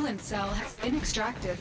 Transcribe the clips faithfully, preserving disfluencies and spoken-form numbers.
coolant cell has been extracted.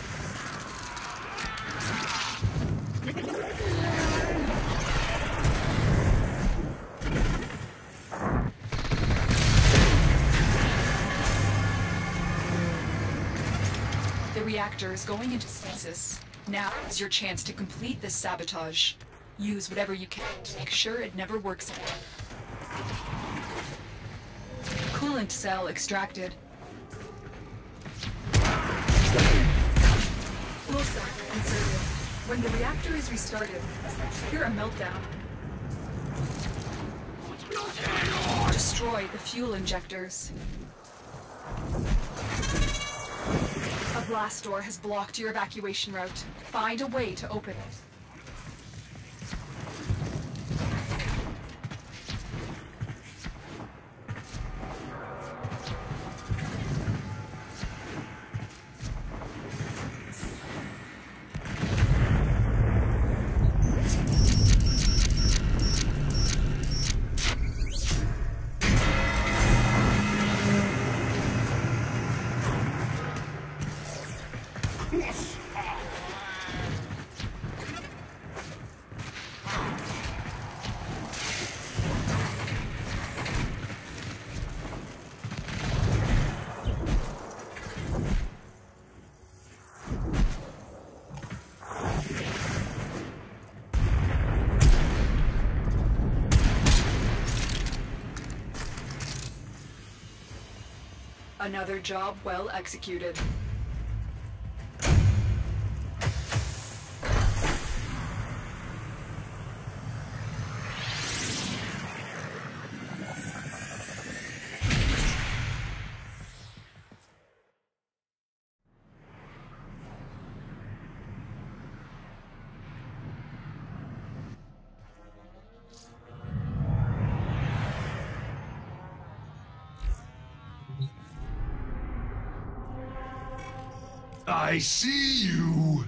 The reactor is going into stasis. Now is your chance to complete this sabotage. Use whatever you can to make sure it never works again. Coolant cell extracted. Fuel cell inserted. When the reactor is restarted, trigger a meltdown. Destroy the fuel injectors. A blast door has blocked your evacuation route. Find a way to open it. Another job well executed. I see you!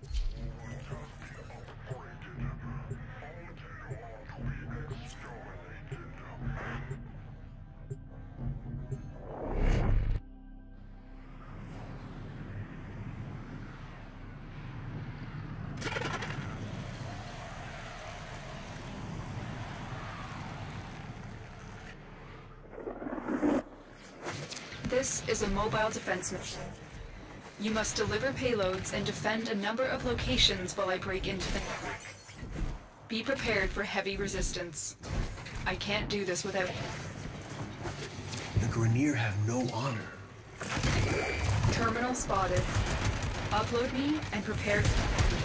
This is a mobile defense mission. You must deliver payloads and defend a number of locations while I break into the network. Be prepared for heavy resistance. I can't do this without you. The Grineer have no honor. Terminal spotted. Upload me and prepare to defend.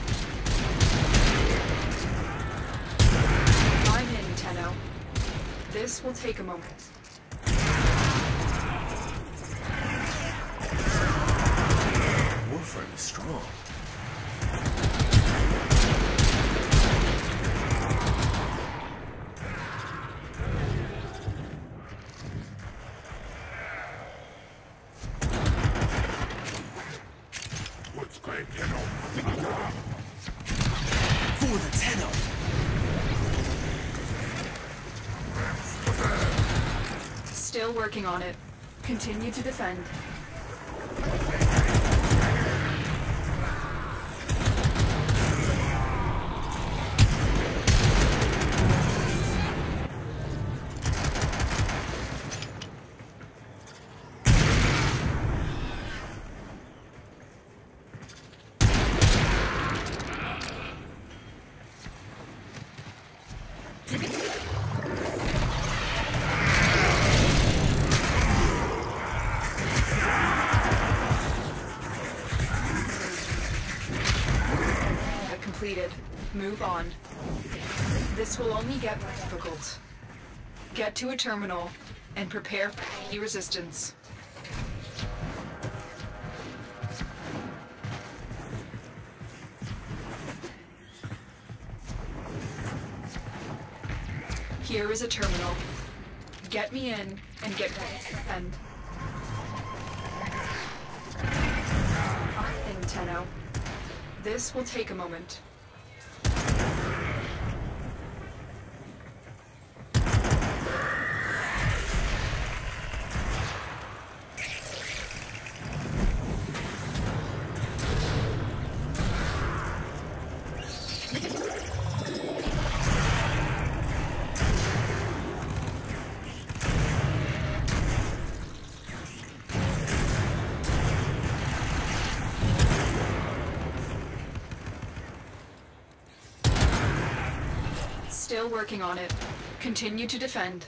I'm in, Tenno. This will take a moment. Warframe is strong. What's great, Tenno? For the Tenno! Still working on it. Continue to defend. Completed. Move on. This will only get more difficult. Get to a terminal and prepare for any resistance. Here is a terminal. Get me in and get ready to defend. I'm in, Tenno. This will take a moment. Still working on it. Continue to defend.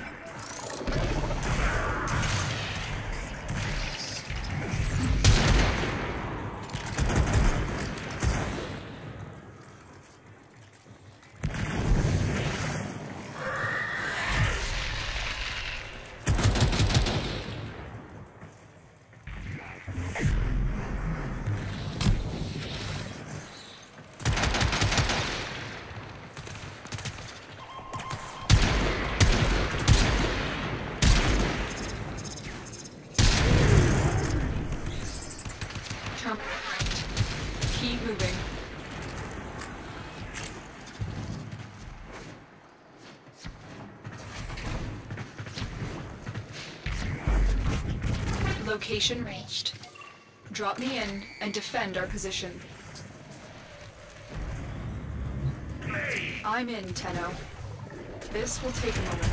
Keep moving. Location reached. Drop me in and defend our position. I'm in, Tenno. This will take a moment.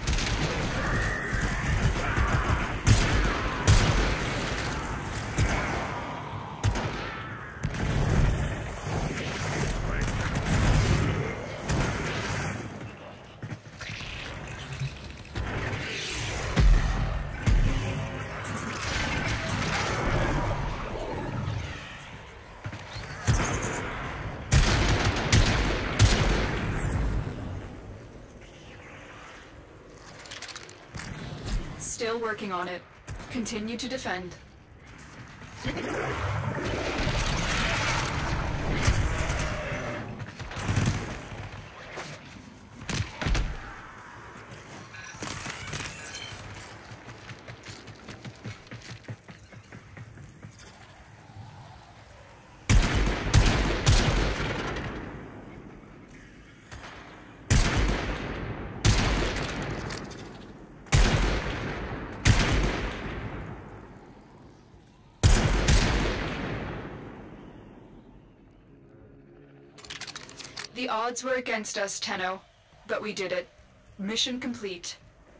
Still working on it. Continue to defend. The odds were against us, Tenno, but we did it. Mission complete.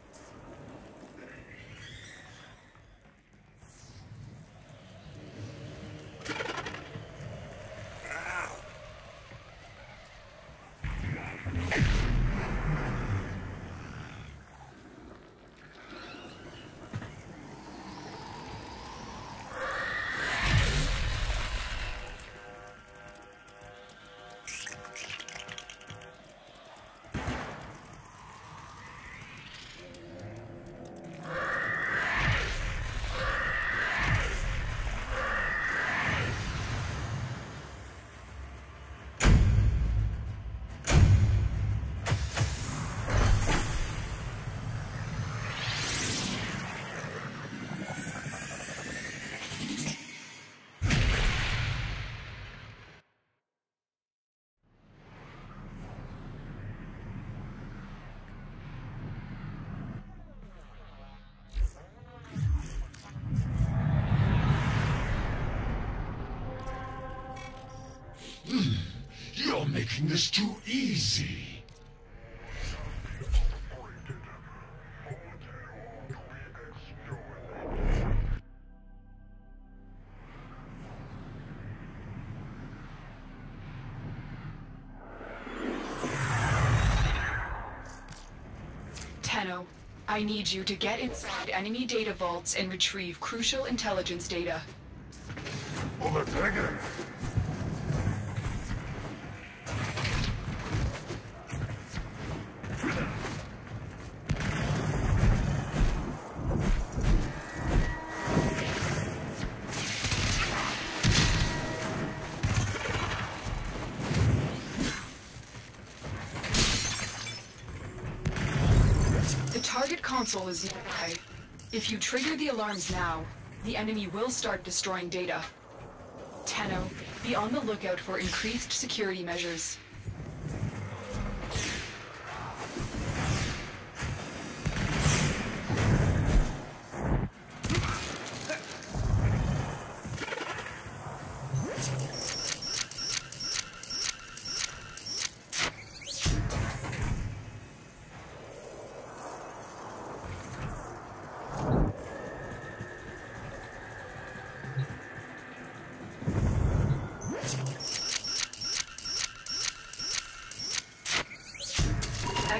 You're making this too easy. Tenno, I need you to get inside enemy data vaults and retrieve crucial intelligence data. Overtaken. The target console is nearby. If you trigger the alarms now, the enemy will start destroying data. Tenno, be on the lookout for increased security measures.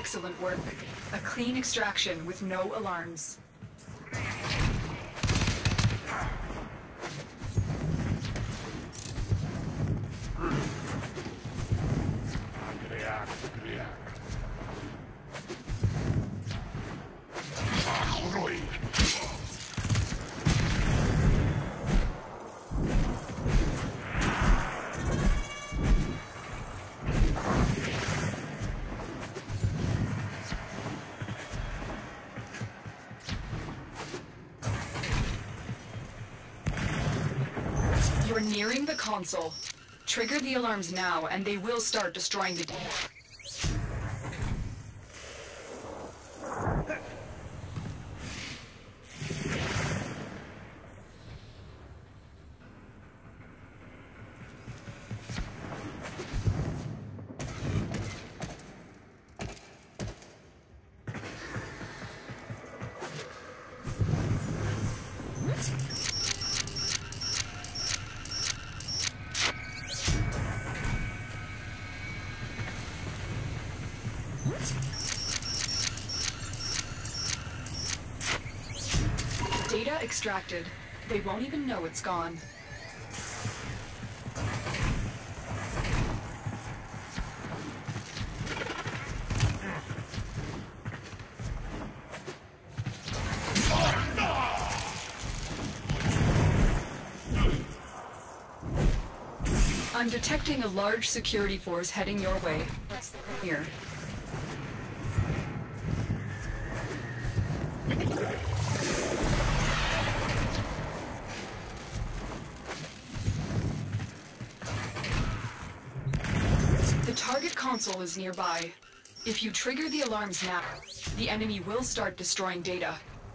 Excellent work. A clean extraction with no alarms. You're nearing the console. Trigger the alarms now, and they will start destroying the data. Data extracted. They won't even know it's gone. I'm detecting a large security force heading your way. Here. The target console is nearby. If you trigger the alarms now, the enemy will start destroying data.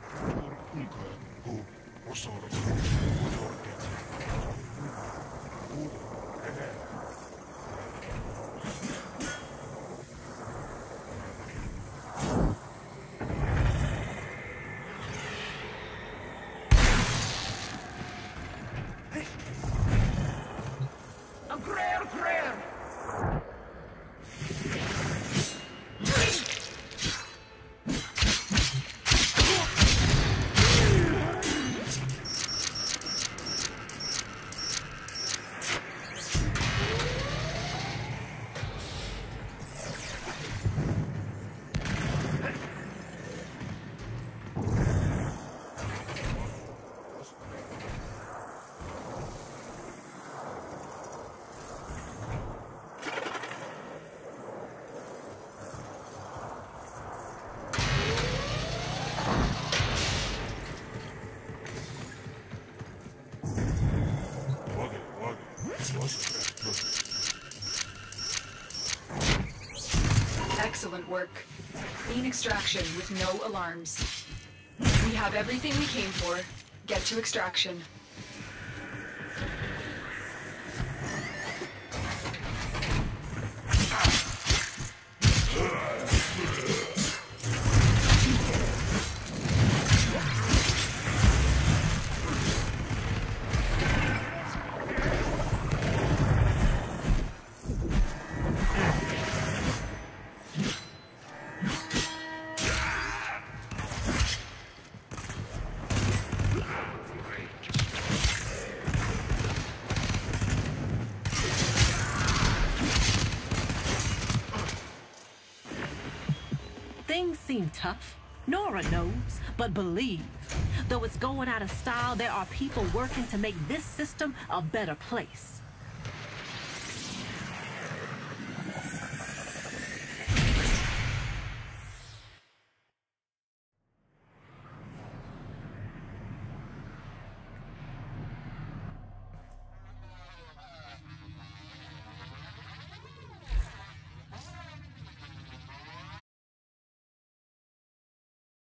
Excellent work. Clean extraction with no alarms. We have everything we came for. Get to extraction. Things seem tough. Nora knows, but believe. Though it's going out of style, there are people working to make this system a better place.